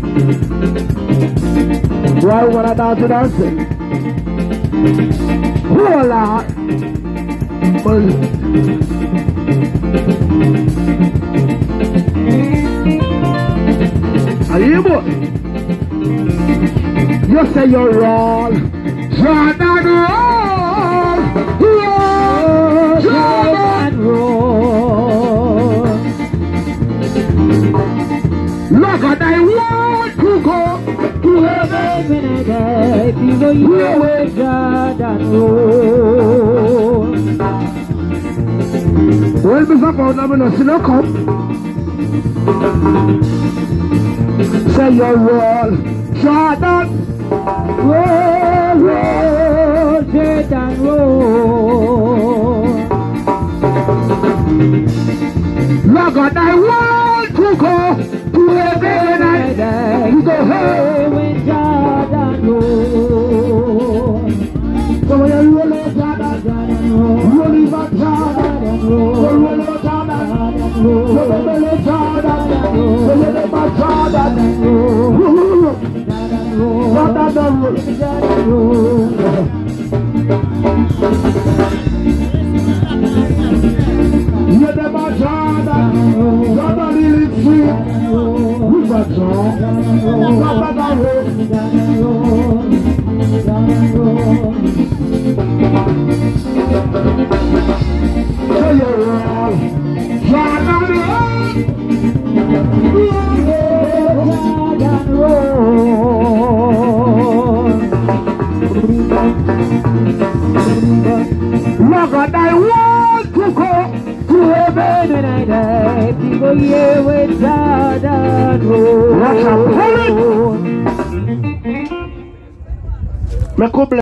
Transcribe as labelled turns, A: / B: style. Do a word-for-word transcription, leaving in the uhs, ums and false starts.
A: Why would I dance to dancing? Hola! Are you able? You say you're wrong. Jordan roll! Roll! Jordan roll! Look at I want to go to heaven and I feel you with Jordan roll. Well, Mister Paul, I'm going to see no come. Say your roll, Jordan, roll, roll, Jordan, roll. Lord God, I want to go to heaven and to go home, Jordan, roll. So when you roll, Jordan, roll, roll, Jordan, roll, roll, Jordan, roll, roll, Jordan, roll. Lord, I want to go to heaven and I die. People here with Jordan roll.